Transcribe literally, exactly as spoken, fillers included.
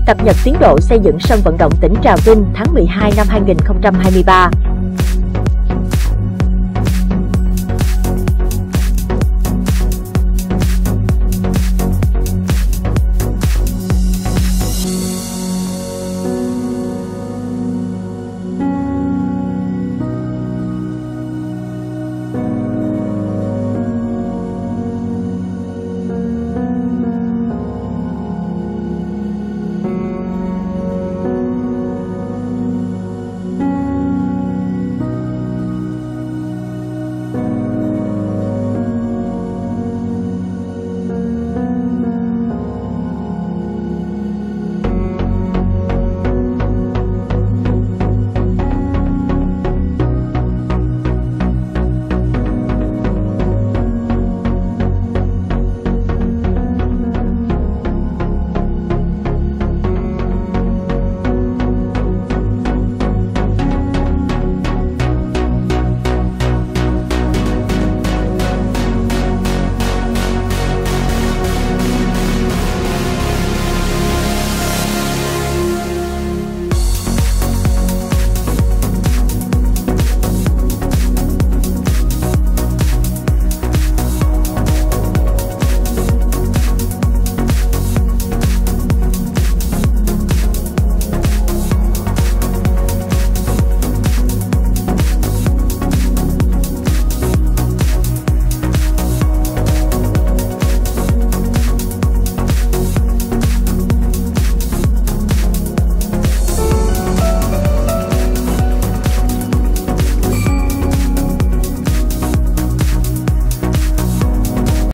cập nhật tiến độ xây dựng sân vận động tỉnh Trà Vinh tháng mười hai năm hai nghìn không trăm hai mươi ba.